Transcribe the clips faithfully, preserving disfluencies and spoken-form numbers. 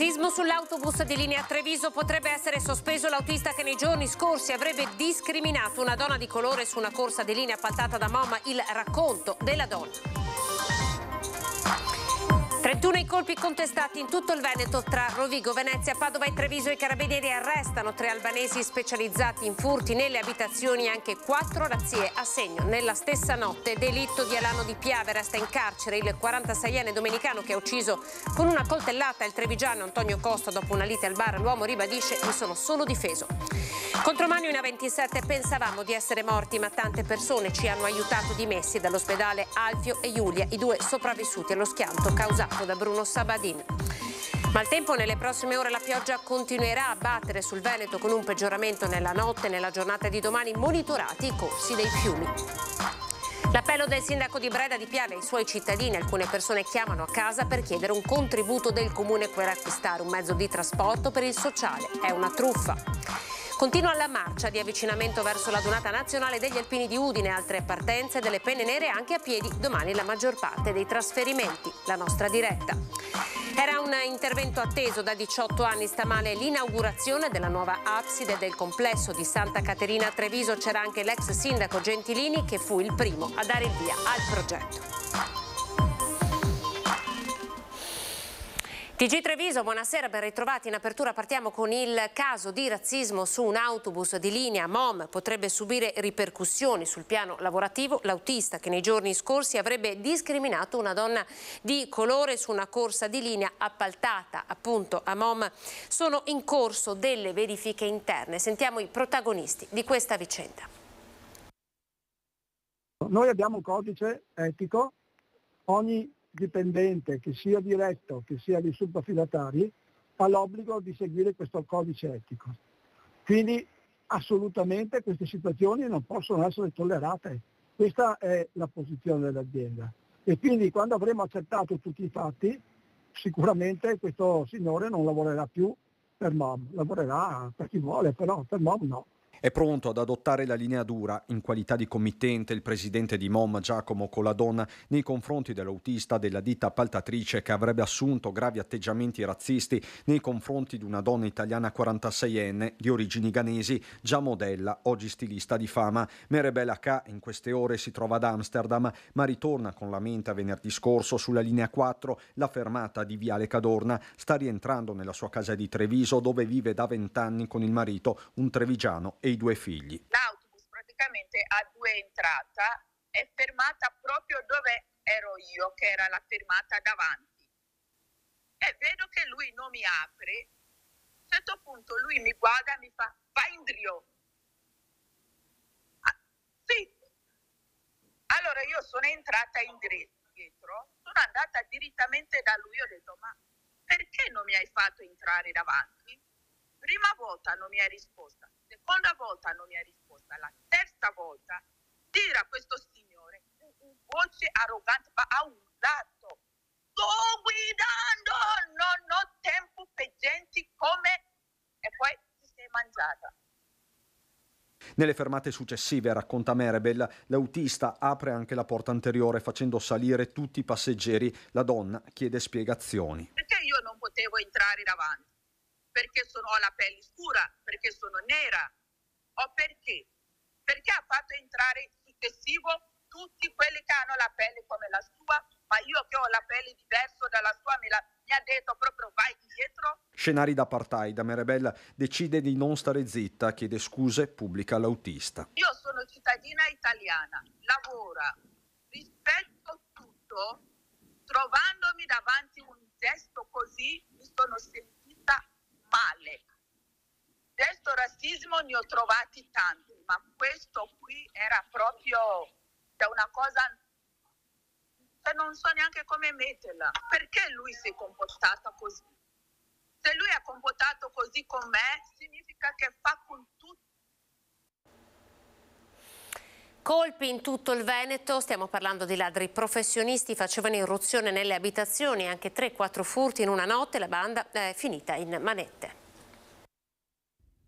Razzismo sull'autobus di linea Treviso, potrebbe essere sospeso l'autista che nei giorni scorsi avrebbe discriminato una donna di colore su una corsa di linea appaltata da Mom. Il racconto della donna. trentuno i colpi contestati in tutto il Veneto tra Rovigo, Venezia, Padova e Treviso. I carabinieri arrestano tre albanesi specializzati in furti nelle abitazioni e anche quattro razzie a segno. Nella stessa notte, delitto di Alano di Piave, resta in carcere il quarantaseienne domenicano che ha ucciso con una coltellata il trevigiano Antonio Costa dopo una lite al bar. L'uomo ribadisce: mi sono solo difeso. Contromanio in A ventisette, pensavamo di essere morti ma tante persone ci hanno aiutato. Dimessi dall'ospedale Alfio e Giulia, i due sopravvissuti allo schianto causato da Bruno Sabadin. Maltempo, nelle prossime ore la pioggia continuerà a battere sul Veneto con un peggioramento nella notte e nella giornata di domani. Monitorati i corsi dei fiumi. L'appello del sindaco di Breda di Piave ai suoi cittadini. Alcune persone chiamano a casa per chiedere un contributo del comune per acquistare un mezzo di trasporto per il sociale. È una truffa. Continua la marcia di avvicinamento verso la Donata Nazionale degli Alpini di Udine, altre partenze delle penne nere anche a piedi. Domani la maggior parte dei trasferimenti. La nostra diretta. Era un intervento atteso da diciotto anni. Stamane l'inaugurazione della nuova abside del complesso di Santa Caterina a Treviso. C'era anche l'ex sindaco Gentilini che fu il primo a dare il via al progetto. T G Treviso, buonasera, ben ritrovati. In apertura partiamo con il caso di razzismo su un autobus di linea. Mom potrebbe subire ripercussioni sul piano lavorativo. L'autista che nei giorni scorsi avrebbe discriminato una donna di colore su una corsa di linea appaltata appunto a Mom. Sono in corso delle verifiche interne. Sentiamo i protagonisti di questa vicenda. Noi abbiamo un codice etico. Ogni dipendente, che sia diretto, che sia di subaffidatari, ha l'obbligo di seguire questo codice etico. Quindi assolutamente queste situazioni non possono essere tollerate. Questa è la posizione dell'azienda. E quindi quando avremo accertato tutti i fatti, sicuramente questo signore non lavorerà più per Mom, lavorerà per chi vuole, però per Mom no. È pronto ad adottare la linea dura in qualità di committente il presidente di Mom Giacomo Coladonna nei confronti dell'autista della ditta appaltatrice che avrebbe assunto gravi atteggiamenti razzisti nei confronti di una donna italiana quarantaseienne di origini ghanesi, già modella, oggi stilista di fama. Merebella K in queste ore si trova ad Amsterdam ma ritorna con la mente a venerdì scorso sulla linea quattro. La fermata di Viale Cadorna. Sta rientrando nella sua casa di Treviso dove vive da vent'anni con il marito, un trevigiano, e i due figli. L'autobus praticamente ha due entrate, è fermata proprio dove ero io, che era la fermata davanti. E vedo che lui non mi apre. A un certo punto lui mi guarda e mi fa: vai in drio. Ah, sì. Allora io sono entrata in dietro, sono andata direttamente da lui e ho detto: ma perché non mi hai fatto entrare davanti? Prima volta non mi hai risposto, seconda volta non mi hai risposto, la terza volta tira questo signore un, un voce arrogante, ma ha urlato: sto guidando, non ho tempo per gente come... E poi si è mangiata. Nelle fermate successive, racconta Merebel, l'autista apre anche la porta anteriore facendo salire tutti i passeggeri. La donna chiede spiegazioni. Perché io non potevo entrare davanti? Perché sono, ho la pelle scura, perché sono nera, o perché? Perché ha fatto entrare successivo tutti quelli che hanno la pelle come la sua, ma io che ho la pelle diversa dalla sua mi, la, mi ha detto proprio vai dietro. Scenari d'apartheid. Merebel decide di non stare zitta, chiede scuse, pubblica l'autista. Io sono cittadina italiana, lavoro, rispetto tutto, trovandomi davanti un gesto così mi sono sentita male. Questo razzismo ne ho trovati tanti, ma questo qui era proprio una cosa, cioè non so neanche come metterla. Perché lui si è comportato così? Se lui ha comportato così con me, significa che fa con tutti. Colpi in tutto il Veneto, stiamo parlando di ladri professionisti, facevano irruzione nelle abitazioni, anche tre quattro furti in una notte, la banda è finita in manette.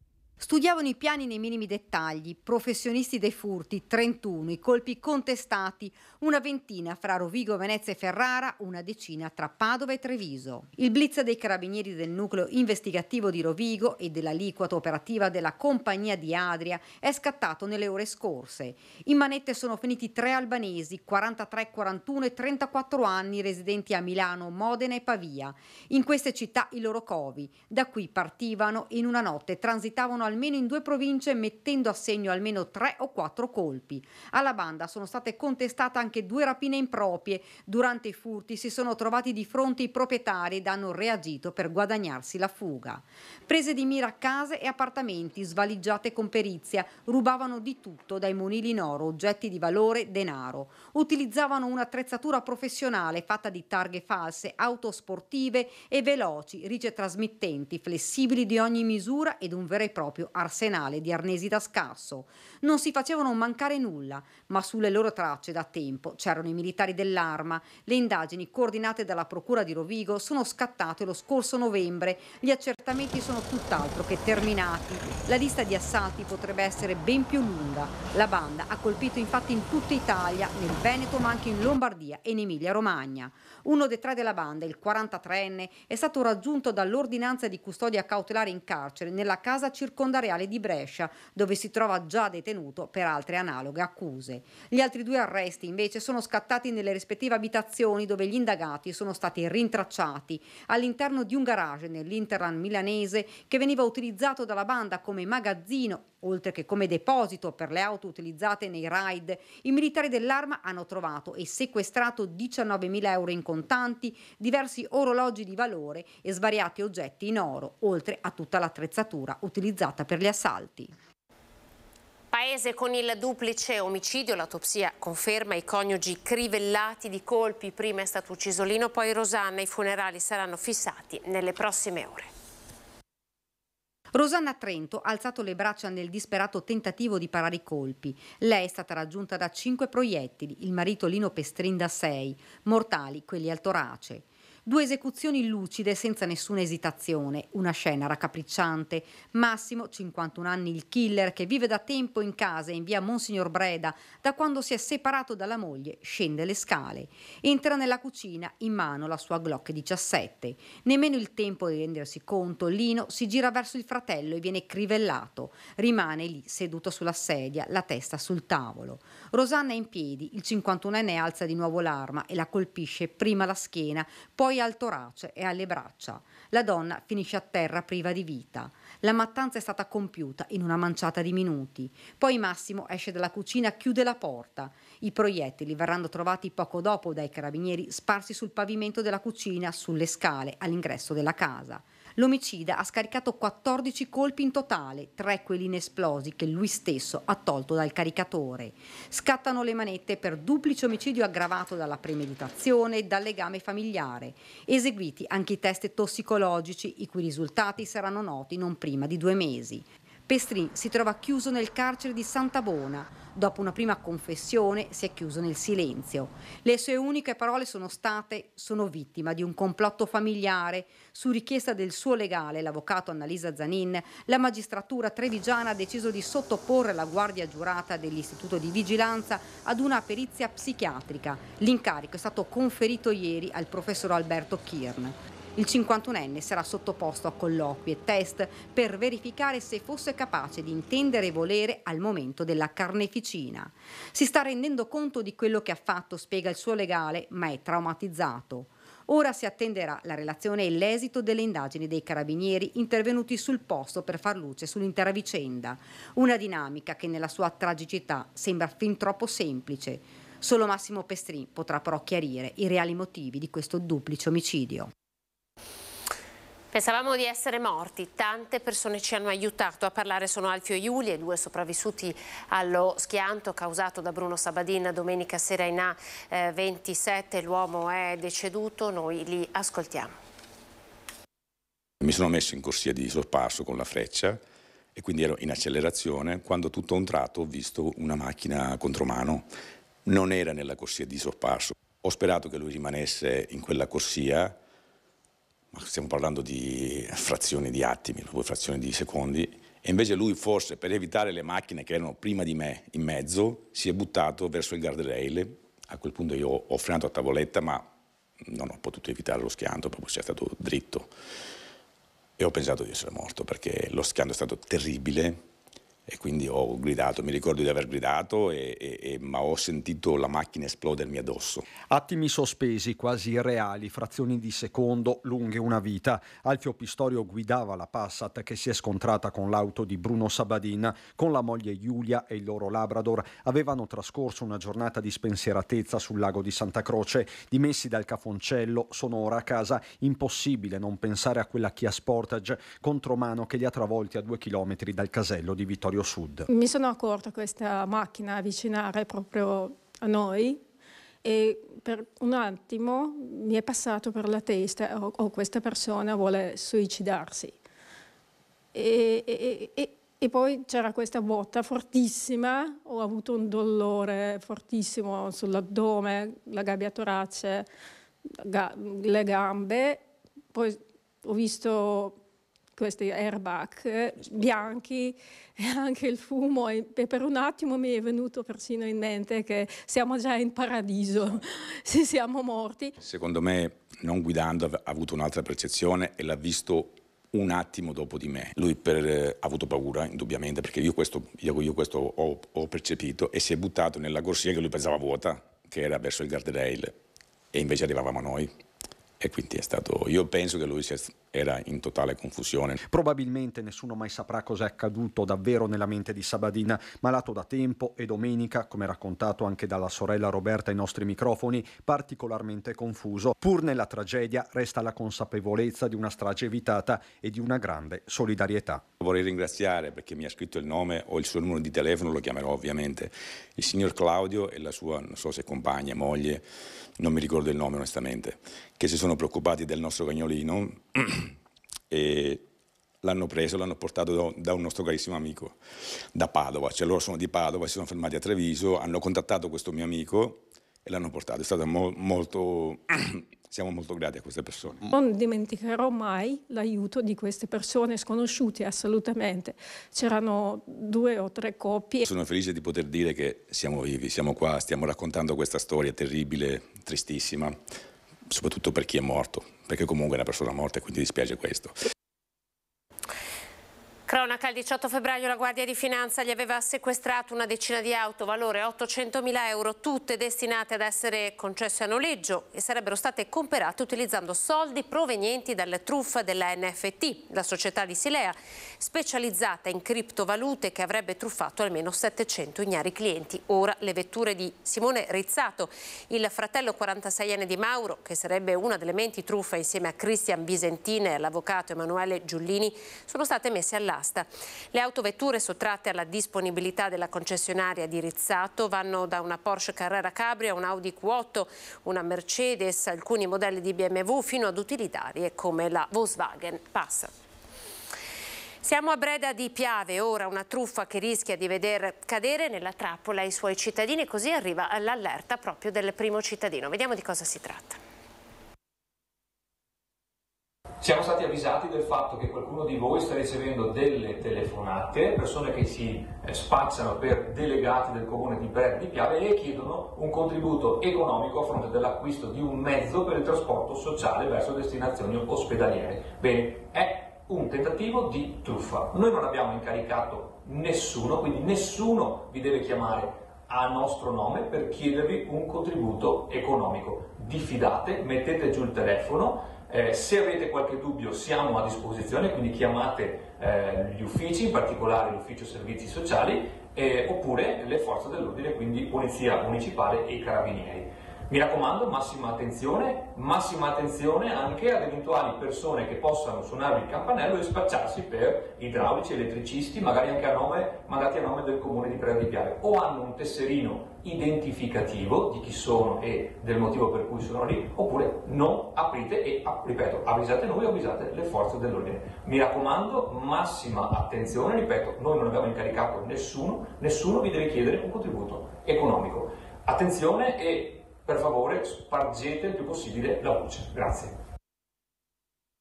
Studiavano i piani nei minimi dettagli, professionisti dei furti, trentuno, i colpi contestati, una ventina fra Rovigo, Venezia e Ferrara, una decina tra Padova e Treviso. Il blitz dei carabinieri del nucleo investigativo di Rovigo e dell'aliquota operativa della compagnia di Adria è scattato nelle ore scorse. In manette sono finiti tre albanesi, quarantatré, quarantuno e trentaquattro anni, residenti a Milano, Modena e Pavia. In queste città i loro covi. Da qui partivano e in una notte transitavano almeno in due province, mettendo a segno almeno tre o quattro colpi. Alla banda sono state contestate anche due rapine improprie. Durante i furti si sono trovati di fronte i proprietari ed hanno reagito per guadagnarsi la fuga. Prese di mira case e appartamenti, svaligiate con perizia, rubavano di tutto, dai monili in oro, oggetti di valore, denaro. Utilizzavano un'attrezzatura professionale fatta di targhe false, auto sportive e veloci, ricetrasmittenti, flessibili di ogni misura ed un vero e proprio arsenale di arnesi da scasso. Non si facevano mancare nulla, ma sulle loro tracce da tempo c'erano i militari dell'Arma. Le indagini coordinate dalla Procura di Rovigo sono scattate lo scorso novembre. Gli accertamenti sono tutt'altro che terminati. La lista di assalti potrebbe essere ben più lunga. La banda ha colpito infatti in tutta Italia, nel Veneto ma anche in Lombardia e in Emilia-Romagna. Uno dei tre della banda, il quarantatreenne, è stato raggiunto dall'ordinanza di custodia cautelare in carcere nella casa circondareale di Brescia, dove si trova già detenuto per altre analoghe accuse. Gli altri due arresti invece sono scattati nelle rispettive abitazioni dove gli indagati sono stati rintracciati all'interno di un garage nell'Interland milanese che veniva utilizzato dalla banda come magazzino oltre che come deposito per le auto utilizzate nei raid. I militari dell'Arma hanno trovato e sequestrato diciannovemila euro in contanti, diversi orologi di valore e svariati oggetti in oro, oltre a tutta l'attrezzatura utilizzata per gli assalti. Paese con il duplice omicidio, l'autopsia conferma i coniugi crivellati di colpi, prima è stato ucciso Lino, poi Rosanna, i funerali saranno fissati nelle prossime ore. Rosanna a Trento ha alzato le braccia nel disperato tentativo di parare i colpi. Lei è stata raggiunta da cinque proiettili, il marito Lino Pestrin da sei, mortali quelli al torace. Due esecuzioni lucide senza nessuna esitazione, una scena raccapricciante. Massimo, cinquantuno anni, il killer, che vive da tempo in casa in via Monsignor Breda, da quando si è separato dalla moglie, scende le scale. Entra nella cucina, in mano la sua Glock diciassette. Nemmeno il tempo di rendersi conto, Lino si gira verso il fratello e viene crivellato. Rimane lì, seduto sulla sedia, la testa sul tavolo. Rosanna è in piedi, il cinquantunenne alza di nuovo l'arma e la colpisce prima alla schiena, poi al torace e alle braccia. La donna finisce a terra priva di vita. La mattanza è stata compiuta in una manciata di minuti. Poi Massimo esce dalla cucina, chiude la porta. I proiettili verranno trovati poco dopo dai carabinieri sparsi sul pavimento della cucina, sulle scale, all'ingresso della casa. L'omicida ha scaricato quattordici colpi in totale, tre quelli inesplosi che lui stesso ha tolto dal caricatore. Scattano le manette per duplice omicidio aggravato dalla premeditazione e dal legame familiare. Eseguiti anche i test tossicologici, i cui risultati saranno noti non prima di due mesi. Pestrin si trova chiuso nel carcere di Santa Bona. Dopo una prima confessione si è chiuso nel silenzio. Le sue uniche parole sono state: sono vittima di un complotto familiare. Su richiesta del suo legale, l'avvocato Annalisa Zanin, la magistratura trevigiana ha deciso di sottoporre la guardia giurata dell'Istituto di Vigilanza ad una perizia psichiatrica. L'incarico è stato conferito ieri al professor Alberto Kirn. Il cinquantunenne sarà sottoposto a colloqui e test per verificare se fosse capace di intendere e volere al momento della carneficina. Si sta rendendo conto di quello che ha fatto, spiega il suo legale, ma è traumatizzato. Ora si attenderà la relazione e l'esito delle indagini dei carabinieri intervenuti sul posto per far luce sull'intera vicenda. Una dinamica che nella sua tragicità sembra fin troppo semplice. Solo Massimo Pestrin potrà però chiarire i reali motivi di questo duplice omicidio. Pensavamo di essere morti, tante persone ci hanno aiutato a parlare, sono Alfio Iuli e due sopravvissuti allo schianto causato da Bruno Sabadin domenica sera in A ventisette, l'uomo è deceduto, noi li ascoltiamo. Mi sono messo in corsia di sorpasso con la freccia e quindi ero in accelerazione quando tutto a un tratto ho visto una macchina contromano, non era nella corsia di sorpasso, ho sperato che lui rimanesse in quella corsia. Ma stiamo parlando di frazioni di attimi, due frazioni di secondi, E invece lui, forse per evitare le macchine che erano prima di me in mezzo, si è buttato verso il guardrail. A quel punto io ho frenato a tavoletta, ma non ho potuto evitare lo schianto, proprio sia stato dritto. E ho pensato di essere morto, perché lo schianto è stato terribile. E quindi ho gridato, mi ricordo di aver gridato, e, e, e, ma ho sentito la macchina esplodermi addosso. Attimi sospesi, quasi irreali, frazioni di secondo, lunghe una vita. Alfio Pistorio guidava la Passat che si è scontrata con l'auto di Bruno Sabadin. Con la moglie Giulia e il loro Labrador avevano trascorso una giornata di spensieratezza sul lago di Santa Croce. Dimessi dal Cafoncello, sono ora a casa. Impossibile non pensare a quella Kia Sportage contromano che li ha travolti a due chilometri dal casello di Vittorio Sud. Mi sono accorta questa macchina avvicinare proprio a noi e per un attimo mi è passato per la testa o oh, questa persona vuole suicidarsi. E, e, e, e poi c'era questa botta fortissima, ho avuto un dolore fortissimo sull'addome, la gabbia torace, ga, le gambe, poi ho visto questi airbag bianchi e anche il fumo, e per un attimo mi è venuto persino in mente che siamo già in paradiso, se siamo morti. Secondo me, non guidando, ha avuto un'altra percezione e l'ha visto un attimo dopo di me. Lui per, eh, ha avuto paura, indubbiamente, perché io questo, io, io questo ho, ho percepito, e si è buttato nella corsia che lui pensava vuota, che era verso il guardrail, e invece arrivavamo a noi. E quindi è stato, io penso che lui sia, era in totale confusione. Probabilmente nessuno mai saprà cosa è accaduto davvero nella mente di Sabadin, malato da tempo, e domenica, come raccontato anche dalla sorella Roberta ai nostri microfoni, particolarmente confuso. Pur nella tragedia resta la consapevolezza di una strage evitata e di una grande solidarietà. Vorrei ringraziare, perché mi ha scritto il nome o il suo numero di telefono, lo chiamerò ovviamente, il signor Claudio e la sua, non so se compagna, moglie, non mi ricordo il nome onestamente, che si sono preoccupati del nostro cagnolino e l'hanno preso, l'hanno portato da un nostro carissimo amico da Padova, cioè loro sono di Padova, si sono fermati a Treviso, hanno contattato questo mio amico e l'hanno portato. È stato mo molto, siamo molto grati a queste persone. Non dimenticherò mai l'aiuto di queste persone sconosciute assolutamente. C'erano due o tre coppie. Sono felice di poter dire che siamo vivi, siamo qua, stiamo raccontando questa storia terribile, tristissima, soprattutto per chi è morto, perché comunque è una persona morta e quindi dispiace questo. Cronaca, il diciotto febbraio la Guardia di Finanza gli aveva sequestrato una decina di auto, valore ottocentomila euro, tutte destinate ad essere concesse a noleggio e sarebbero state comperate utilizzando soldi provenienti dalle truffe della N F T, la società di Silea, specializzata in criptovalute, che avrebbe truffato almeno settecento ignari clienti. Ora le vetture di Simone Rizzato, il fratello quarantaseienne di Mauro, che sarebbe una delle menti truffa insieme a Cristian Bisentini e all'avvocato Emanuele Giullini, sono state messe all'asta. Le autovetture sottratte alla disponibilità della concessionaria di Rizzato vanno da una Porsche Carrera Cabrio a un Audi Q otto, una Mercedes, alcuni modelli di B M W, fino ad utilitarie come la Volkswagen Passat. Siamo a Breda di Piave, ora una truffa che rischia di veder cadere nella trappola i suoi cittadini, così arriva l'allerta proprio del primo cittadino. Vediamo di cosa si tratta. Siamo stati avvisati del fatto che qualcuno di voi sta ricevendo delle telefonate, persone che si spacciano per delegati del comune di Breda di Piave e chiedono un contributo economico a fronte dell'acquisto di un mezzo per il trasporto sociale verso destinazioni ospedaliere. Bene, è un tentativo di truffa. Noi non abbiamo incaricato nessuno, quindi nessuno vi deve chiamare a nostro nome per chiedervi un contributo economico. Diffidate, mettete giù il telefono. Eh, se avete qualche dubbio siamo a disposizione, quindi chiamate eh, gli uffici, in particolare l'ufficio servizi sociali, eh, oppure le forze dell'ordine, quindi polizia municipale e carabinieri. Mi raccomando, massima attenzione, massima attenzione anche ad eventuali persone che possano suonarvi il campanello e spacciarsi per idraulici, elettricisti, magari anche a nome, mandati a nome del comune di Breda di Piave, o hanno un tesserino identificativo di chi sono e del motivo per cui sono lì, oppure non aprite e, ripeto, avvisate noi o avvisate le forze dell'ordine. Mi raccomando, massima attenzione, ripeto, noi non abbiamo incaricato nessuno, nessuno vi deve chiedere un contributo economico. Attenzione e per favore spargete il più possibile la voce. Grazie.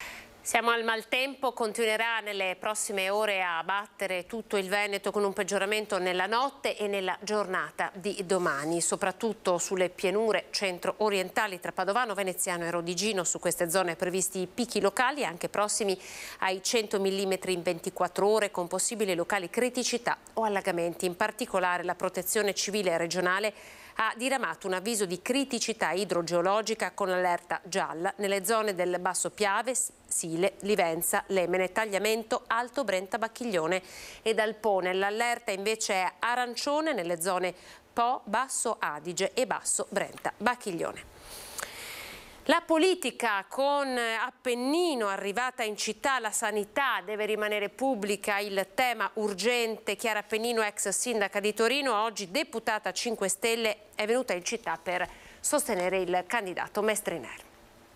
Siamo al maltempo, continuerà nelle prossime ore a battere tutto il Veneto con un peggioramento nella notte e nella giornata di domani, soprattutto sulle pianure centro-orientali tra Padovano, Veneziano e Rodigino. Su queste zone previsti picchi locali anche prossimi ai cento millimetri in ventiquattro ore con possibili locali criticità o allagamenti. In particolare la Protezione Civile regionale ha diramato un avviso di criticità idrogeologica con allerta gialla nelle zone del Basso Piave, Sile, Livenza, Lemene, Tagliamento, Alto Brenta, Bacchiglione ed Alpone. L'allerta invece è arancione nelle zone Po, Basso Adige e Basso Brenta, Bacchiglione. La politica con Appennino arrivata in città, la sanità deve rimanere pubblica, il tema urgente. Chiara Appennino, ex sindaca di Torino, oggi deputata cinque Stelle, è venuta in città per sostenere il candidato Mestriner.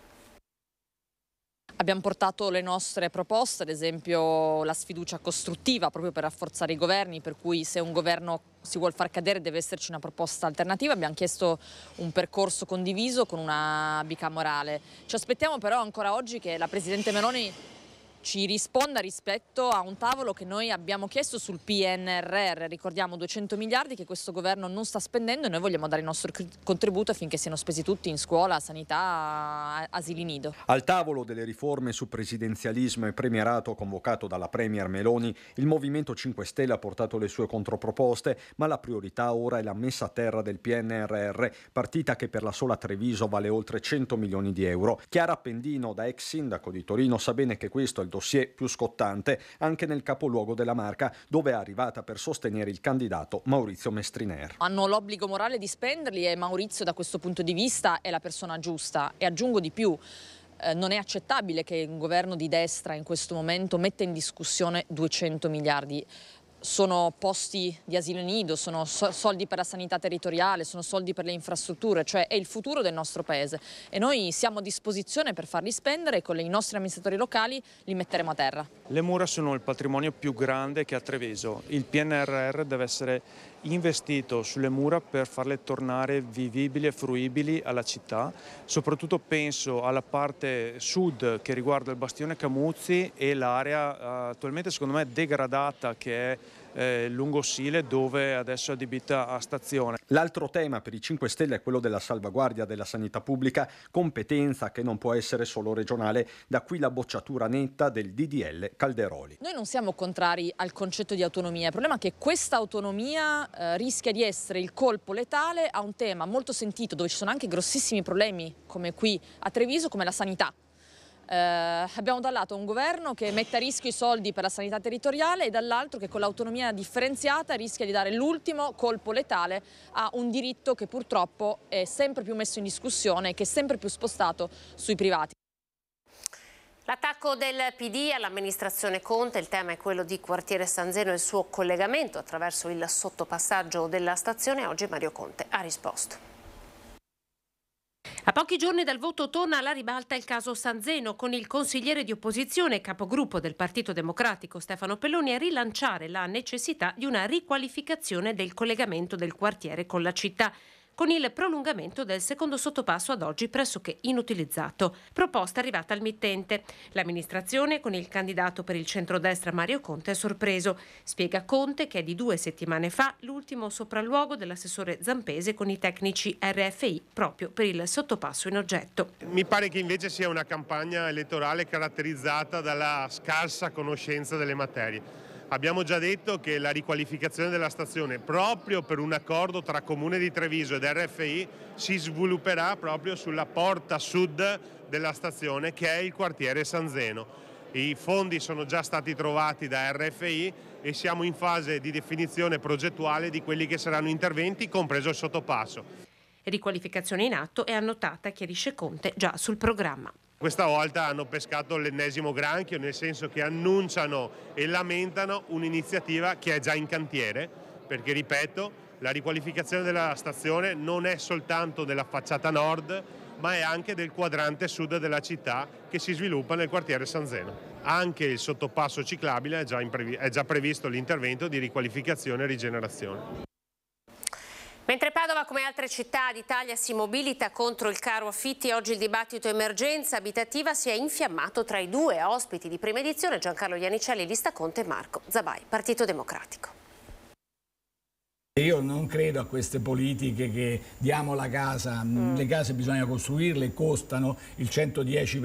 Abbiamo portato le nostre proposte, ad esempio la sfiducia costruttiva proprio per rafforzare i governi, per cui se un governo si vuol far cadere deve esserci una proposta alternativa. Abbiamo chiesto un percorso condiviso con una bicamerale. Ci aspettiamo però ancora oggi che la Presidente Meloni ci risponda rispetto a un tavolo che noi abbiamo chiesto sul P N R R. Ricordiamo duecento miliardi che questo governo non sta spendendo e noi vogliamo dare il nostro contributo affinché siano spesi tutti in scuola, sanità, asili nido. Al tavolo delle riforme su presidenzialismo e premierato convocato dalla Premier Meloni, il Movimento cinque Stelle ha portato le sue controproposte, ma la priorità ora è la messa a terra del P N R R, partita che per la sola Treviso vale oltre cento milioni di euro. Chiara Appendino, da ex sindaco di Torino, sa bene che questo è il dossier più scottante anche nel capoluogo della Marca, dove è arrivata per sostenere il candidato Maurizio Mestriner. Hanno l'obbligo morale di spenderli e Maurizio da questo punto di vista è la persona giusta. E aggiungo di più, eh, non è accettabile che un governo di destra in questo momento metta in discussione duecento miliardi. Sono posti di asilo nido, sono soldi per la sanità territoriale, sono soldi per le infrastrutture, cioè è il futuro del nostro paese e noi siamo a disposizione per farli spendere e con i nostri amministratori locali li metteremo a terra. Le mura sono il patrimonio più grande che ha Treviso. Il P N R R deve essere investito sulle mura per farle tornare vivibili e fruibili alla città. Soprattutto penso alla parte sud che riguarda il Bastione Camuzzi e l'area attualmente secondo me degradata che è Eh, lungo Sile, dove adesso è adibita a stazione. L'altro tema per i cinque Stelle è quello della salvaguardia della sanità pubblica, competenza che non può essere solo regionale, da qui la bocciatura netta del D D L Calderoli. Noi non siamo contrari al concetto di autonomia, il problema è che questa autonomia eh, rischia di essere il colpo letale a un tema molto sentito, dove ci sono anche grossissimi problemi, come qui a Treviso, come la sanità. Eh, abbiamo da un lato un governo che mette a rischio i soldi per la sanità territoriale e dall'altro che con l'autonomia differenziata rischia di dare l'ultimo colpo letale a un diritto che purtroppo è sempre più messo in discussione e che è sempre più spostato sui privati. L'attacco del P D all'amministrazione Conte, il tema è quello di Quartiere San Zeno e il suo collegamento attraverso il sottopassaggio della stazione. Oggi Mario Conte ha risposto. A pochi giorni dal voto torna alla ribalta il caso San Zeno, con il consigliere di opposizione e capogruppo del Partito Democratico Stefano Pelloni a rilanciare la necessità di una riqualificazione del collegamento del quartiere con la città, con il prolungamento del secondo sottopasso ad oggi pressoché inutilizzato. Proposta arrivata al mittente. L'amministrazione, con il candidato per il centrodestra Mario Conte, è sorpreso. Spiega Conte che è di due settimane fa l'ultimo sopralluogo dell'assessore Zampese con i tecnici R F I proprio per il sottopasso in oggetto. Mi pare che invece sia una campagna elettorale caratterizzata dalla scarsa conoscenza delle materie. Abbiamo già detto che la riqualificazione della stazione, proprio per un accordo tra Comune di Treviso ed R F I, si svilupperà proprio sulla porta sud della stazione, che è il quartiere San Zeno. I fondi sono già stati trovati da R F I e siamo in fase di definizione progettuale di quelli che saranno interventi, compreso il sottopasso. Riqualificazione in atto e annotata, chiarisce Conte, già sul programma. Questa volta hanno pescato l'ennesimo granchio, nel senso che annunciano e lamentano un'iniziativa che è già in cantiere, perché, ripeto, la riqualificazione della stazione non è soltanto della facciata nord, ma è anche del quadrante sud della città che si sviluppa nel quartiere San Zeno. Anche il sottopasso ciclabile è già, in è già previsto l'intervento di riqualificazione e rigenerazione. Mentre Padova Padova, come altre città d'Italia, si mobilita contro il caro affitti. Oggi il dibattito emergenza abitativa si è infiammato tra i due ospiti di prima edizione, Giancarlo Iannicelli, Lista Conte, e Marco Zabai, Partito Democratico. Io non credo a queste politiche che diamo la casa, mm. le case bisogna costruirle, costano, il centodieci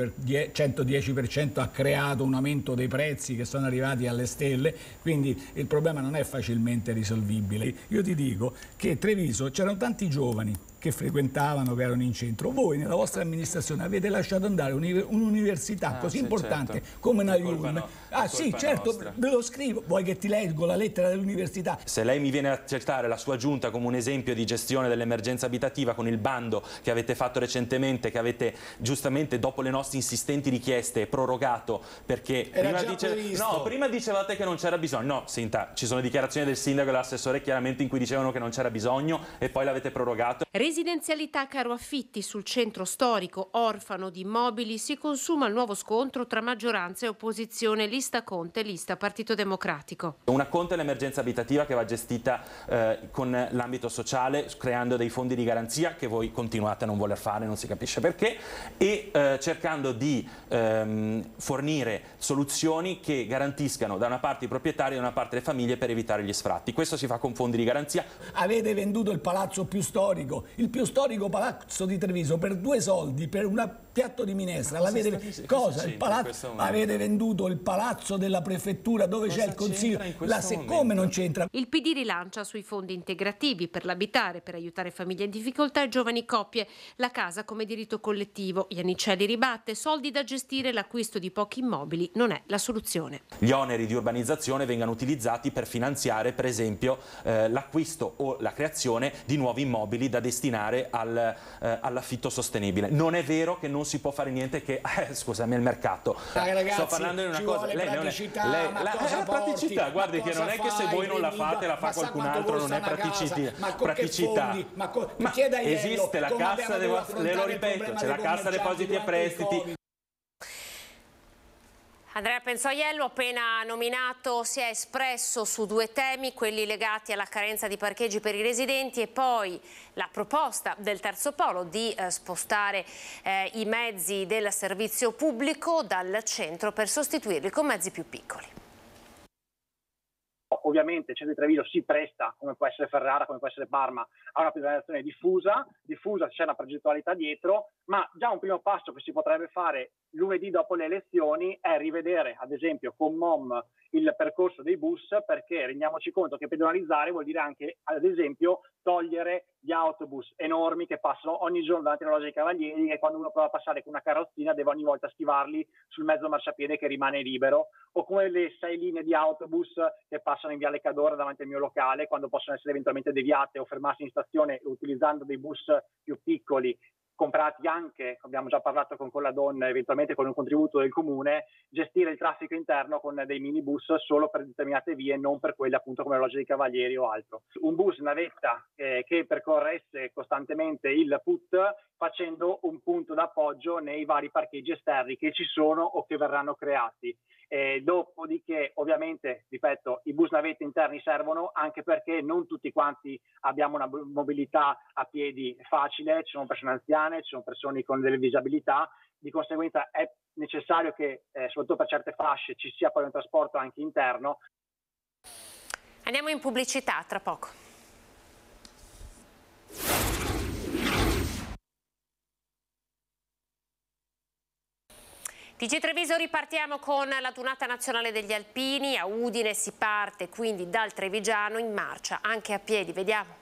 per cento ha creato un aumento dei prezzi che sono arrivati alle stelle, quindi il problema non è facilmente risolvibile. Io ti dico che a Treviso c'erano tanti giovani che frequentavano, che erano in centro. Voi nella vostra amministrazione avete lasciato andare un'università ah, così sì, importante certo. come Naiun. No, ah sì, certo, nostra. Ve lo scrivo. Vuoi che ti leggo la lettera dell'università? Se lei mi viene a citare la sua giunta come un esempio di gestione dell'emergenza abitativa con il bando che avete fatto recentemente, che avete giustamente dopo le nostre insistenti richieste prorogato perché prima, dice... no, prima dicevate che non c'era bisogno. No, Sinta, ci sono dichiarazioni del sindaco e dell'assessore chiaramente in cui dicevano che non c'era bisogno e poi l'avete prorogato. Residenzialità caro affitti sul centro storico, orfano di immobili, si consuma il nuovo scontro tra maggioranza e opposizione, Lista Conte, Lista Partito Democratico. Una conto è l'emergenza abitativa che va gestita eh, con l'ambito sociale, creando dei fondi di garanzia che voi continuate a non voler fare, non si capisce perché, e eh, cercando di ehm, fornire soluzioni che garantiscano da una parte i proprietari e da una parte le famiglie per evitare gli sfratti. Questo si fa con fondi di garanzia. Avete venduto il palazzo più storico, il più storico palazzo di Treviso, per due soldi, per un piatto di minestra. L'avete cosa? Il palazzo, avete venduto il palazzo della prefettura dove c'è il consiglio. La se, come non c'entra? Il P D rilancia sui fondi integrativi per l'abitare, per aiutare famiglie in difficoltà e giovani coppie. La casa come diritto collettivo. Iannicelli ribatte: soldi da gestire, l'acquisto di pochi immobili non è la soluzione. Gli oneri di urbanizzazione vengano utilizzati per finanziare per esempio eh, l'acquisto o la creazione di nuovi immobili da destinare Al, eh, all'affitto sostenibile. Non è vero che non si può fare niente che eh, scusami, il mercato. Dai, ragazzi, sto parlando di una cosa. Lei non è lei, la, la praticità, guardi che non è che se voi non la fate la fa qualcun altro, non è praticità. Ma praticità. Ma, co ma esiste la cassa, le lo ripeto, c'è la cassa depositi e prestiti. Andrea Penzoiello, appena nominato, si è espresso su due temi, quelli legati alla carenza di parcheggi per i residenti e poi la proposta del Terzo Polo di eh, spostare eh, i mezzi del servizio pubblico dal centro per sostituirli con mezzi più piccoli. Ovviamente il centro di Treviso si presta, come può essere Ferrara, come può essere Parma, a una pianificazione diffusa, diffusa c'è una progettualità dietro, ma già un primo passo che si potrebbe fare lunedì dopo le elezioni è rivedere, ad esempio con M O M, il percorso dei bus, perché rendiamoci conto che pedonalizzare vuol dire anche, ad esempio, togliere gli autobus enormi che passano ogni giorno davanti alla Loggia dei Cavalieri, che quando uno prova a passare con una carrozzina deve ogni volta schivarli sul mezzo marciapiede che rimane libero, o come le sei linee di autobus che passano in Viale Cadorna davanti al mio locale, quando possono essere eventualmente deviate o fermarsi in stazione utilizzando dei bus più piccoli, comprati anche, abbiamo già parlato con Colladon, eventualmente con un contributo del comune, gestire il traffico interno con dei minibus solo per determinate vie, non per quelle appunto come la Loggia dei Cavalieri o altro. Un bus navetta eh, che percorresse costantemente il P U T facendo un punto d'appoggio nei vari parcheggi esterni che ci sono o che verranno creati. E dopodiché, ovviamente, ripeto, i bus navette interni servono anche perché non tutti quanti abbiamo una mobilità a piedi facile, ci sono persone anziane, ci sono persone con delle disabilità, di conseguenza è necessario che, eh, soprattutto per certe fasce, ci sia poi un trasporto anche interno. Andiamo in pubblicità, tra poco. T G Treviso, ripartiamo con la Giornata Nazionale degli Alpini. A Udine si parte quindi dal Trevigiano in marcia, anche a piedi, vediamo.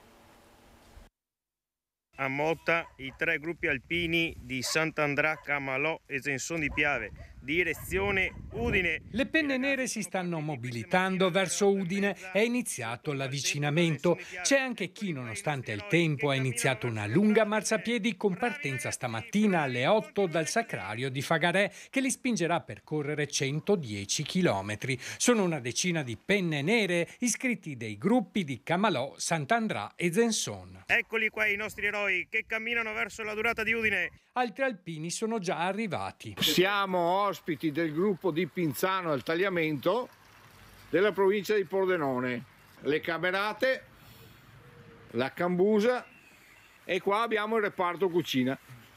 A Motta i tre gruppi alpini di Sant'Andrà, Camalò e Zenson di Piave, direzione Udine. Le penne nere si stanno mobilitando verso Udine, è iniziato l'avvicinamento. C'è anche chi, nonostante il tempo, ha iniziato una lunga marciapiedi con partenza stamattina alle otto dal Sacrario di Fagarè, che li spingerà a percorrere centodieci chilometri. Sono una decina di penne nere iscritti dei gruppi di Camalò, Sant'Andrà e Zenson. Eccoli qua i nostri eroi che camminano verso la durata di Udine. Altri alpini sono già arrivati. Siamo ospiti del gruppo di Pinzano al Tagliamento della provincia di Pordenone. Le Camerate, la Cambusa e qua abbiamo il reparto cucina.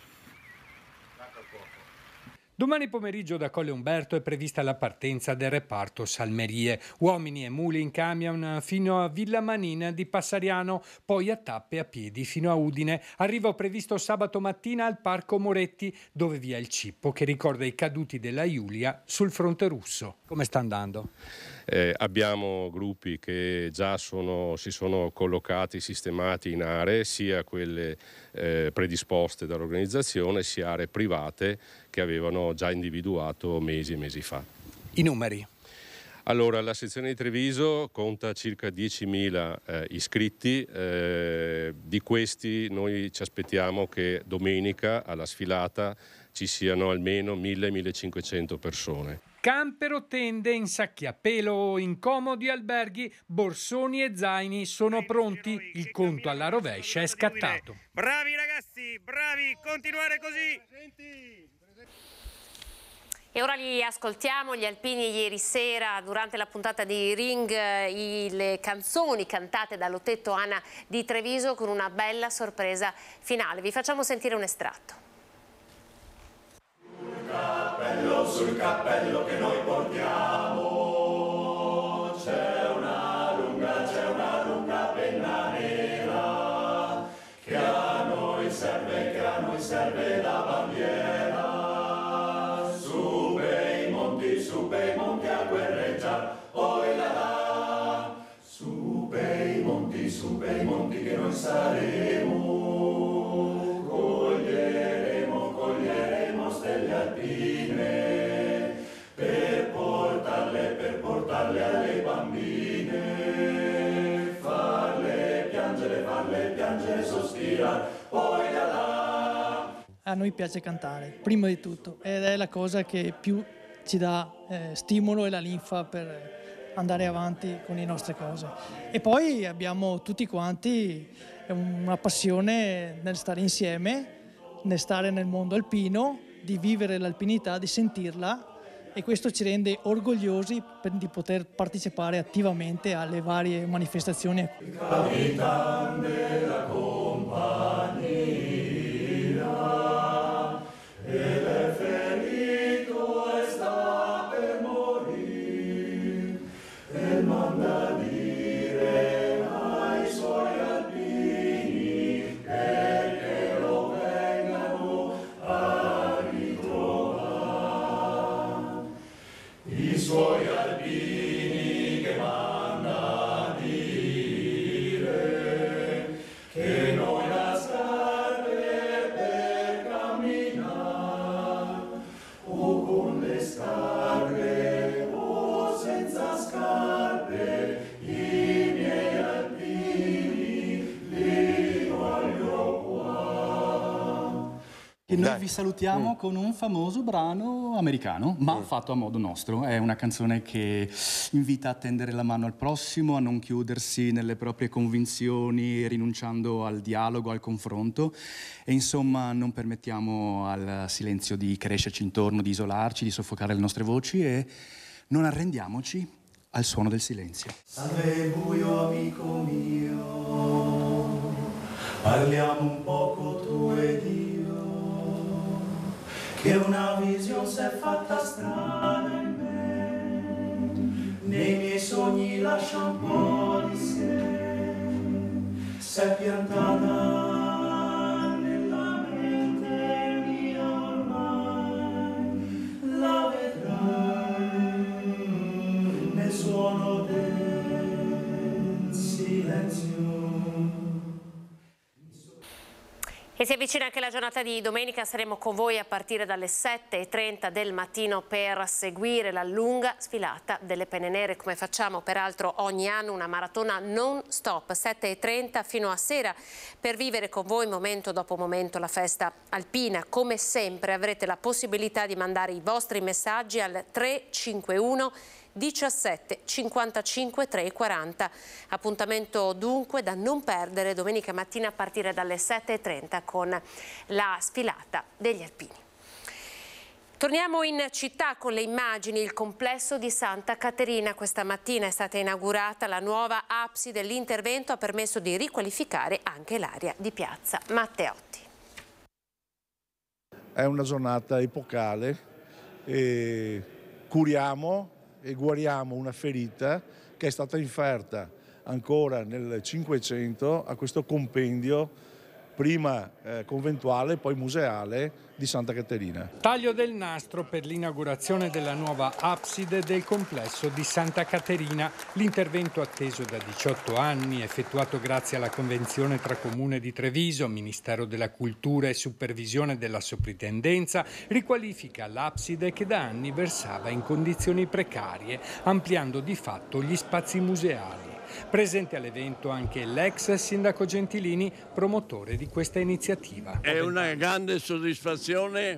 Domani pomeriggio da Colle Umberto è prevista la partenza del reparto Salmerie. Uomini e muli in camion fino a Villa Manina di Passariano, poi a tappe a piedi fino a Udine. Arrivo previsto sabato mattina al Parco Moretti, dove vi è il cippo che ricorda i caduti della Iulia sul fronte russo. Come sta andando? Eh, abbiamo gruppi che già sono, si sono collocati, sistemati in aree, sia quelle eh, predisposte dall'organizzazione, sia aree private che avevano già individuato mesi e mesi fa. I numeri? Allora, la sezione di Treviso conta circa diecimila eh, iscritti, eh, di questi noi ci aspettiamo che domenica alla sfilata ci siano almeno mille millecinquecento persone. Campero, tende, insacchi a pelo, incomodi alberghi, borsoni e zaini sono pronti. Il conto alla rovescia è scattato. Bravi ragazzi, bravi, continuare così. E ora li ascoltiamo, gli alpini ieri sera durante la puntata di Ring, i, le canzoni cantate dall'Ottetto Anna di Treviso con una bella sorpresa finale. Vi facciamo sentire un estratto. Sul cappello, sul cappello che noi portiamo c'è una lunga, c'è una lunga penna nera che a noi serve, che a noi serve la bandiera. Su bei monti, su bei monti a guerreggiar, oi là là. Su bei monti, su bei monti che noi saremo. Stelle alpine per portarle, per portarle alle bambine, farle piangere, farle piangere, sospirare, poi là là. A noi piace cantare, prima di tutto, ed è la cosa che più ci dà eh, stimolo e la linfa per andare avanti con le nostre cose. E poi abbiamo tutti quanti una passione nel stare insieme, nel stare nel mondo alpino, di vivere l'alpinità, di sentirla, e questo ci rende orgogliosi per, di poter partecipare attivamente alle varie manifestazioni. Il capitan della compagnia ed è ferito e sta per morire e manda a dire ai suoi alpini che lo vengano a i suoi alpini che manda a dire che noi la scarpe per camminare o con le scarpe o senza scarpe i miei alpini li voglio qua. E noi vi salutiamo mm. con un famoso brano americano, ma mm. fatto a modo nostro. È una canzone che invita a tendere la mano al prossimo, a non chiudersi nelle proprie convinzioni, rinunciando al dialogo, al confronto. E insomma non permettiamo al silenzio di crescerci intorno, di isolarci, di soffocare le nostre voci, e non arrendiamoci al suono del silenzio. Salve buio amico mio, parliamo un poco tu ed io, che una visione si è fatta strana in me, nei miei sogni lascia un po' di sé, si è piantata nella mente mia ormai, la vedrai nel suono del silenzio. E si avvicina anche la giornata di domenica, saremo con voi a partire dalle sette e trenta del mattino per seguire la lunga sfilata delle penne nere, come facciamo peraltro ogni anno, una maratona non stop, sette e trenta fino a sera, per vivere con voi momento dopo momento la festa alpina. Come sempre avrete la possibilità di mandare i vostri messaggi al tre cinque uno diciassette cinquantacinque tre quaranta. Appuntamento dunque da non perdere domenica mattina a partire dalle sette e trenta con la sfilata degli alpini. Torniamo in città con le immagini. Il complesso di Santa Caterina. Questa mattina è stata inaugurata la nuova abside. L'intervento ha permesso di riqualificare anche l'area di piazza Matteotti. È una giornata epocale e curiamo e guariamo una ferita che è stata inferta ancora nel Cinquecento a questo compendio prima eh, conventuale, poi museale di Santa Caterina. Taglio del nastro per l'inaugurazione della nuova abside del complesso di Santa Caterina. L'intervento atteso da diciotto anni, effettuato grazie alla convenzione tra Comune di Treviso, Ministero della Cultura e supervisione della Soprintendenza, riqualifica l'abside che da anni versava in condizioni precarie, ampliando di fatto gli spazi museali. Presente all'evento anche l'ex sindaco Gentilini, promotore di questa iniziativa. È una grande soddisfazione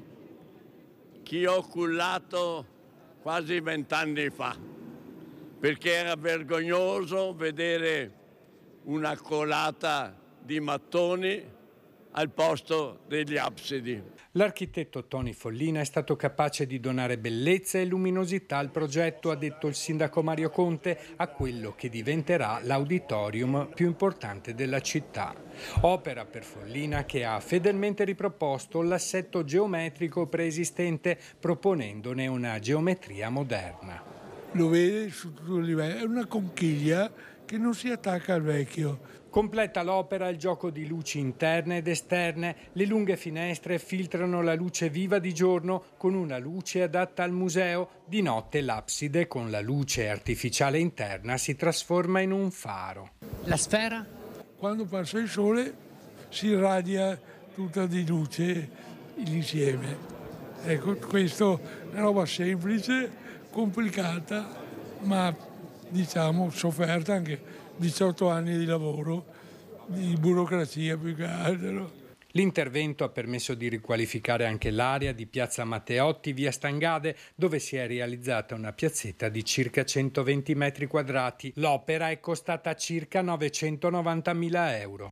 che ho cullato quasi vent'anni fa, perché era vergognoso vedere una colata di mattoni al posto degli absidi. L'architetto Tony Follina è stato capace di donare bellezza e luminosità al progetto, ha detto il sindaco Mario Conte, a quello che diventerà l'auditorium più importante della città. Opera per Follina che ha fedelmente riproposto l'assetto geometrico preesistente, proponendone una geometria moderna. Lo vede su tutto il livello, è una conchiglia che non si attacca al vecchio. Completa l'opera il gioco di luci interne ed esterne. Le lunghe finestre filtrano la luce viva di giorno con una luce adatta al museo. Di notte l'abside con la luce artificiale interna si trasforma in un faro. La sfera? Quando passa il sole si irradia tutta di luce l'insieme. Ecco, questo è una roba semplice, complicata, ma diciamo sofferta anche diciotto anni di lavoro, di burocrazia più che altro. L'intervento ha permesso di riqualificare anche l'area di piazza Matteotti, via Stangade, dove si è realizzata una piazzetta di circa centoventi metri quadrati. L'opera è costata circa novecentonovantamila euro.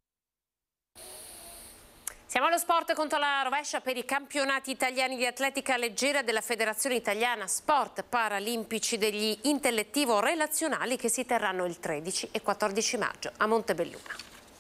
Siamo allo sport contro la rovescia per i campionati italiani di atletica leggera della Federazione Italiana Sport Paralimpici degli Intellettivo Relazionali che si terranno il tredici e quattordici maggio a Montebelluna.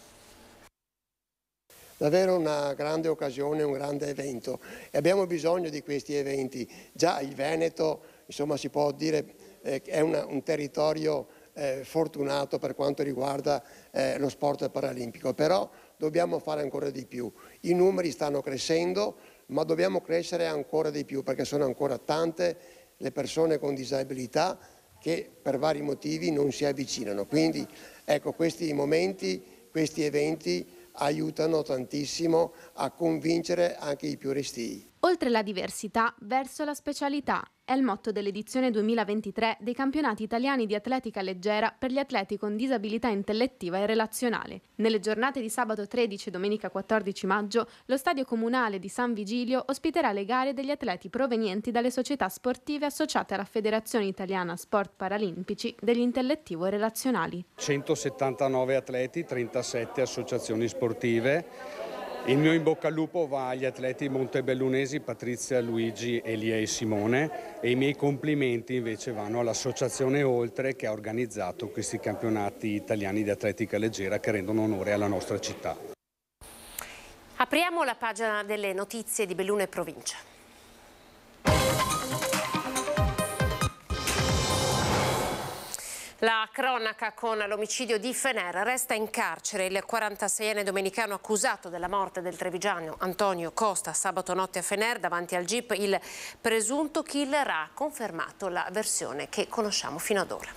Davvero una grande occasione, un grande evento e abbiamo bisogno di questi eventi. Già il Veneto, insomma, si può dire eh, è una, un territorio eh, fortunato per quanto riguarda eh, lo sport paralimpico, però dobbiamo fare ancora di più. I numeri stanno crescendo, ma dobbiamo crescere ancora di più perché sono ancora tante le persone con disabilità che per vari motivi non si avvicinano. Quindi ecco, questi momenti, questi eventi aiutano tantissimo a convincere anche i più restii. Oltre la diversità, verso la specialità. È il motto dell'edizione duemilaventitré dei campionati italiani di atletica leggera per gli atleti con disabilità intellettiva e relazionale. Nelle giornate di sabato tredici e domenica quattordici maggio, lo stadio comunale di San Vigilio ospiterà le gare degli atleti provenienti dalle società sportive associate alla Federazione Italiana Sport Paralimpici degli Intellettivo e Relazionali. centosettantanove atleti, trentasette associazioni sportive. Il mio in bocca al lupo va agli atleti montebellunesi Patrizia, Luigi, Elia e Simone e i miei complimenti invece vanno all'Associazione Oltre che ha organizzato questi campionati italiani di atletica leggera che rendono onore alla nostra città. Apriamo la pagina delle notizie di Belluno e provincia. La cronaca con l'omicidio di Fener. Resta in carcere il quarantaseienne domenicano accusato della morte del trevigiano Antonio Costa sabato notte a Fener davanti al jeep. Il presunto killer ha confermato la versione che conosciamo fino ad ora.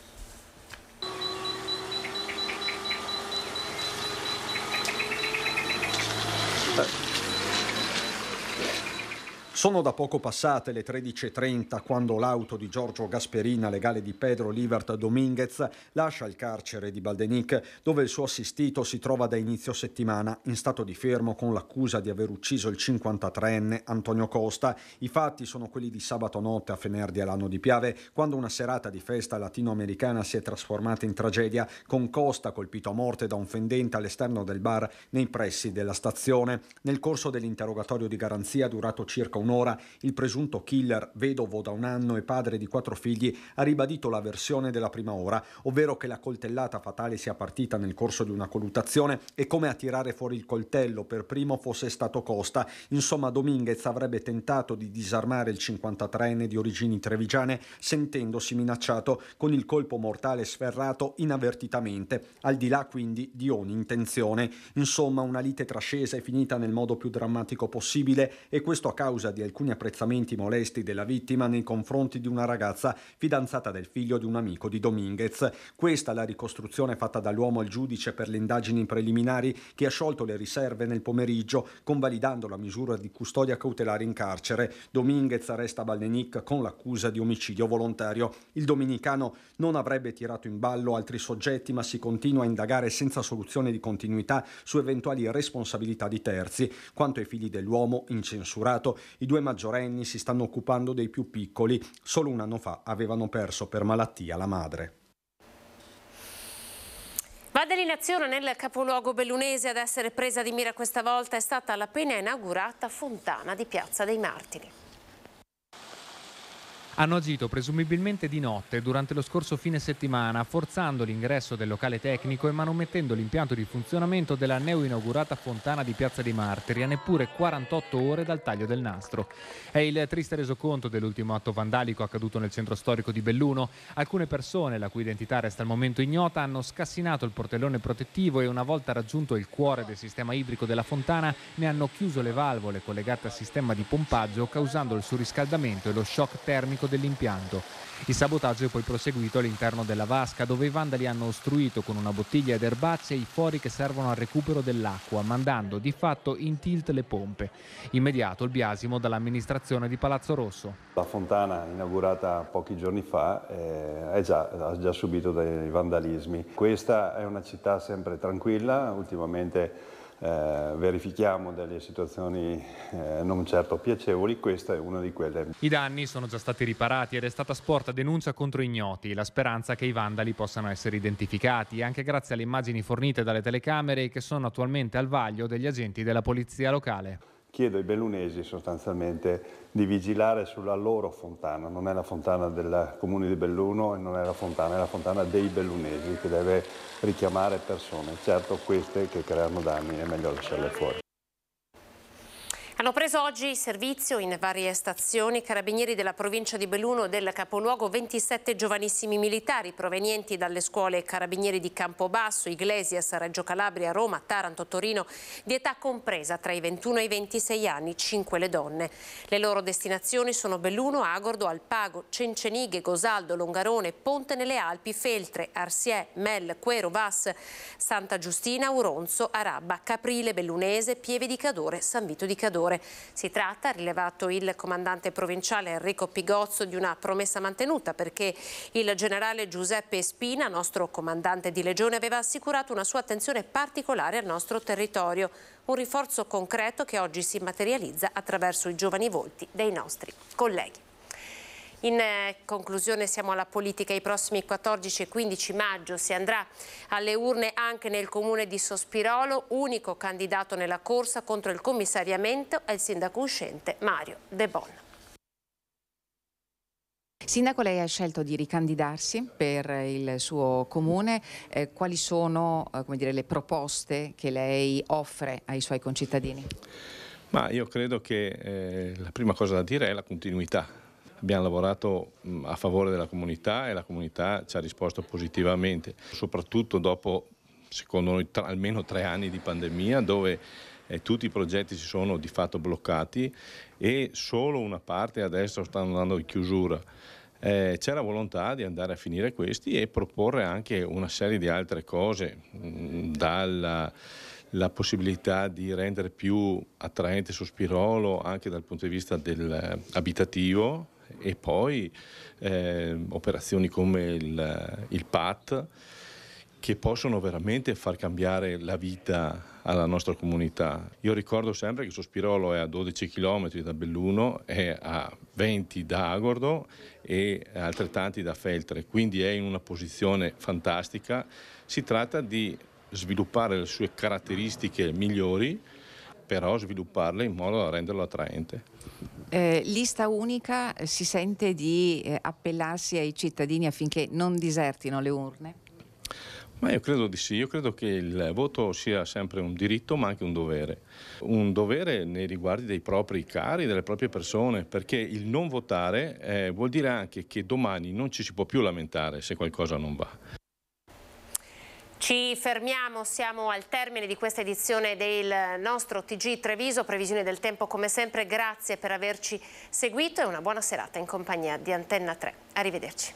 Sono da poco passate le tredici e trenta quando l'auto di Giorgio Gasperina, legale di Pedro Livert Dominguez, lascia il carcere di Baldenic, dove il suo assistito si trova da inizio settimana in stato di fermo con l'accusa di aver ucciso il cinquantatreenne Antonio Costa. I fatti sono quelli di sabato notte a Fener di Alano di Piave, quando una serata di festa latinoamericana si è trasformata in tragedia, con Costa colpito a morte da un fendente all'esterno del bar nei pressi della stazione. Nel corso dell'interrogatorio di garanzia, durato circa un'ora, ora. Il presunto killer, vedovo da un anno e padre di quattro figli, ha ribadito la versione della prima ora, ovvero che la coltellata fatale sia partita nel corso di una colluttazione e come a tirare fuori il coltello per primo fosse stato Costa. Insomma, Dominguez avrebbe tentato di disarmare il cinquantatreenne di origini trevigiane sentendosi minacciato con il colpo mortale sferrato inavvertitamente, al di là quindi di ogni intenzione. Insomma, una lite trascesa e finita nel modo più drammatico possibile, e questo a causa di alcuni apprezzamenti molesti della vittima nei confronti di una ragazza fidanzata del figlio di un amico di Dominguez. Questa è la ricostruzione fatta dall'uomo al giudice per le indagini preliminari, che ha sciolto le riserve nel pomeriggio convalidando la misura di custodia cautelare in carcere. Dominguez arresta Balnenic con l'accusa di omicidio volontario. Il dominicano non avrebbe tirato in ballo altri soggetti, ma si continua a indagare senza soluzione di continuità su eventuali responsabilità di terzi. Quanto ai figli dell'uomo incensurato, i due maggiorenni si stanno occupando dei più piccoli. Solo un anno fa avevano perso per malattia la madre. Val dell'Inazione, nel capoluogo bellunese, ad essere presa di mira questa volta è stata l'appena inaugurata fontana di Piazza dei Martiri. Hanno agito presumibilmente di notte durante lo scorso fine settimana, forzando l'ingresso del locale tecnico e manomettendo l'impianto di funzionamento della neoinaugurata fontana di Piazza dei Martiri a neppure quarantotto ore dal taglio del nastro. È il triste resoconto dell'ultimo atto vandalico accaduto nel centro storico di Belluno. Alcune persone, la cui identità resta al momento ignota, hanno scassinato il portellone protettivo e, una volta raggiunto il cuore del sistema idrico della fontana, ne hanno chiuso le valvole collegate al sistema di pompaggio, causando il surriscaldamento e lo shock termico dell'impianto. Il sabotaggio è poi proseguito all'interno della vasca, dove i vandali hanno ostruito con una bottiglia ed erbacce i fori che servono al recupero dell'acqua, mandando di fatto in tilt le pompe. Immediato il biasimo dall'amministrazione di Palazzo Rosso. La fontana, inaugurata pochi giorni fa, eh, è già, ha già subito dei vandalismi. Questa è una città sempre tranquilla, ultimamente Eh, verifichiamo delle situazioni eh, non certo piacevoli, questa è una di quelle. I danni sono già stati riparati ed è stata sporta denuncia contro ignoti, la speranza che i vandali possano essere identificati, anche grazie alle immagini fornite dalle telecamere che sono attualmente al vaglio degli agenti della polizia locale. Chiedo ai bellunesi sostanzialmente di vigilare sulla loro fontana, non è la fontana del comune di Belluno e non è la fontana, è la fontana dei bellunesi che deve richiamare persone. Certo, queste che creano danni è meglio lasciarle fuori. Hanno preso oggi servizio in varie stazioni carabinieri della provincia di Belluno e del capoluogo ventisette giovanissimi militari provenienti dalle scuole carabinieri di Campobasso, Iglesias, Reggio Calabria, Roma, Taranto, Torino, di età compresa tra i ventuno e i ventisei anni, cinque le donne. Le loro destinazioni sono Belluno, Agordo, Alpago, Cencenighe, Gosaldo, Longarone, Ponte nelle Alpi, Feltre, Arsiè, Mel, Quero, Vas, Santa Giustina, Uronzo, Arabba, Caprile, Bellunese, Pieve di Cadore, San Vito di Cadore. Si tratta, ha rilevato il comandante provinciale Enrico Pigozzo, di una promessa mantenuta, perché il generale Giuseppe Spina, nostro comandante di legione, aveva assicurato una sua attenzione particolare al nostro territorio. Un rinforzo concreto che oggi si materializza attraverso i giovani volti dei nostri colleghi. In conclusione siamo alla politica. I prossimi quattordici e quindici maggio si andrà alle urne anche nel comune di Sospirolo. Unico candidato nella corsa contro il commissariamento è il sindaco uscente Mario De Bon. Sindaco, lei ha scelto di ricandidarsi per il suo comune. Eh, quali sono eh, come dire, le proposte che lei offre ai suoi concittadini? Ma io credo che eh, la prima cosa da dire è la continuità. Abbiamo lavorato a favore della comunità e la comunità ci ha risposto positivamente, soprattutto dopo, secondo noi, tra, almeno tre anni di pandemia, dove eh, tutti i progetti si sono di fatto bloccati e solo una parte adesso stanno andando in chiusura. Eh, c'è la volontà di andare a finire questi e proporre anche una serie di altre cose, mh, dalla la possibilità di rendere più attraente Sospirolo anche dal punto di vista del eh, abitativo, e poi eh, operazioni come il, il P A T, che possono veramente far cambiare la vita alla nostra comunità. Io ricordo sempre che Sospirolo è a dodici chilometri da Belluno, è a venti da Agordo e altrettanti da Feltre, quindi è in una posizione fantastica. Si tratta di sviluppare le sue caratteristiche migliori però svilupparle in modo da renderlo attraente. Eh, lista unica, si sente di eh, appellarsi ai cittadini affinché non disertino le urne? Ma io credo di sì, io credo che il voto sia sempre un diritto ma anche un dovere. Un dovere nei riguardi dei propri cari, delle proprie persone, perché il non votare eh, vuol dire anche che domani non ci si può più lamentare se qualcosa non va. Ci fermiamo, siamo al termine di questa edizione del nostro T G Treviso, previsione del tempo come sempre, grazie per averci seguito e una buona serata in compagnia di Antenna tre. Arrivederci.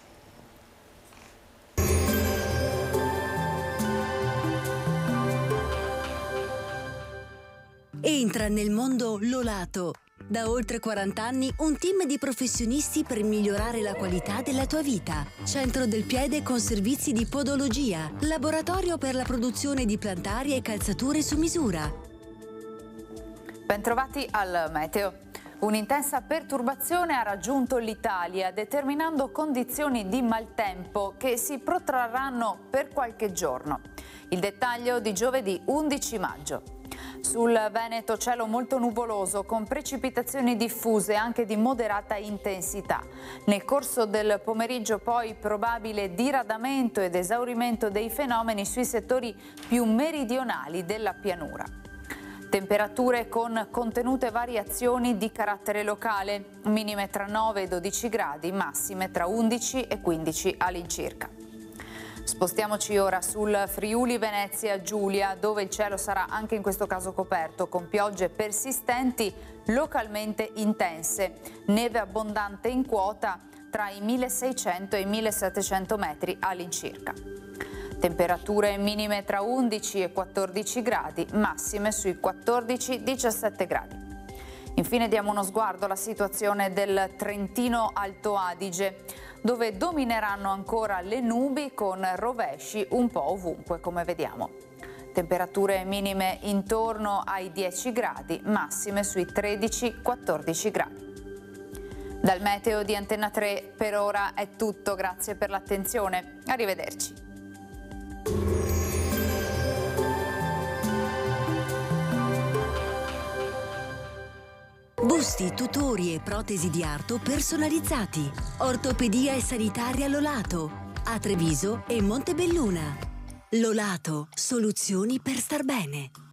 Entra nel mondo Lolato. Da oltre quaranta anni un team di professionisti per migliorare la qualità della tua vita. Centro del piede con servizi di podologia. Laboratorio per la produzione di plantari e calzature su misura. Bentrovati al meteo. Un'intensa perturbazione ha raggiunto l'Italia, determinando condizioni di maltempo che si protrarranno per qualche giorno. Il dettaglio di giovedì undici maggio. Sul Veneto cielo molto nuvoloso con precipitazioni diffuse anche di moderata intensità. Nel corso del pomeriggio poi probabile diradamento ed esaurimento dei fenomeni sui settori più meridionali della pianura. Temperature con contenute variazioni di carattere locale, minime tra nove e dodici gradi, massime tra undici e quindici all'incirca. Spostiamoci ora sul Friuli Venezia Giulia, dove il cielo sarà anche in questo caso coperto con piogge persistenti localmente intense, neve abbondante in quota tra i milleseicento e i millesettecento metri all'incirca. Temperature minime tra undici e quattordici gradi, massime sui quattordici diciassette gradi. Infine diamo uno sguardo alla situazione del Trentino Alto Adige, dove domineranno ancora le nubi con rovesci un po' ovunque, come vediamo. Temperature minime intorno ai dieci gradi, massime sui tredici quattordici gradi. Dal meteo di Antenna tre per ora è tutto, grazie per l'attenzione, arrivederci. Busti, tutori e protesi di arto personalizzati. Ortopedia e sanitaria Lolato. A Treviso e Montebelluna. Lolato, soluzioni per star bene.